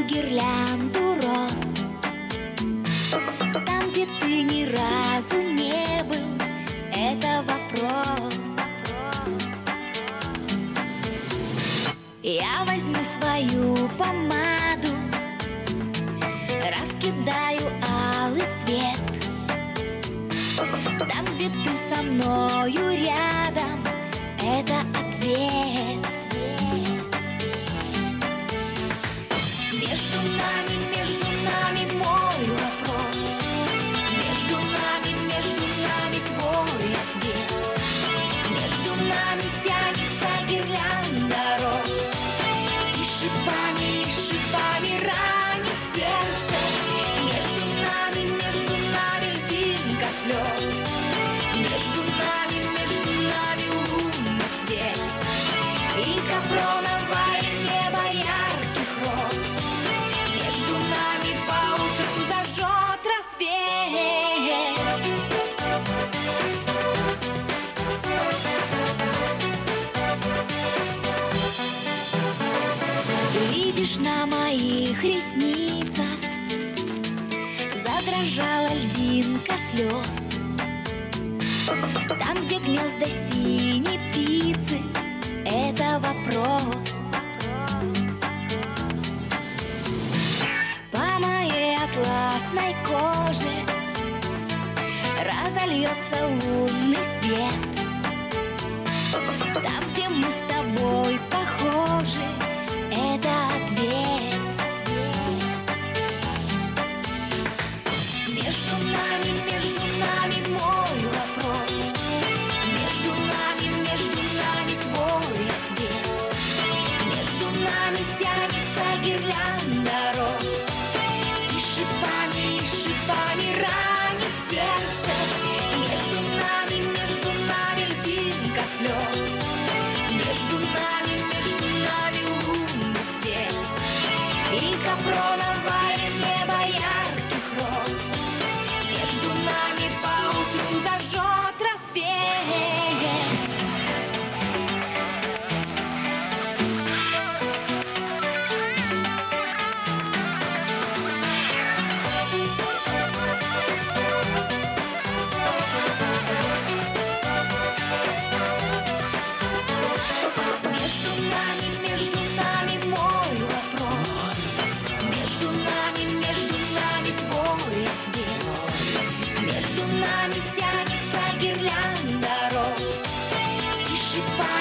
гирлянду роз. Там, где ты ни разу не был, это вопрос. Я возьму свою помаду, раскидаю алый цвет. Там, где ты со мною рядом, это ответ. Между нами мой вопрос. Между нами твой ответ. Между нами тянется гирлянда роз. И шипами ранит сердце. Между нами льдинка слез. Между нами лунный свет. И капроновое небо ярких роз. Между нами поутру зажжет рассвет. Видишь, на моих ресницах задрожала льдинка слез. Там, где гнезда синей птицы, это вопрос. По моей атласной коже разольется лунный свет. Там, где мы с тобой похожи, это ответ. Между нами мой вопрос. Между нами твой ответ. Между нами тянется гирлянда роз. И шипами ранит сердце. Между нами льдинка слез. Между нами лунный свет. И капроновое небо ярких роз. Между нами поутру зажжет рассвет. Между нами мой вопрос. Между нами твой ответ. Между нами тянется гирлянда роз. И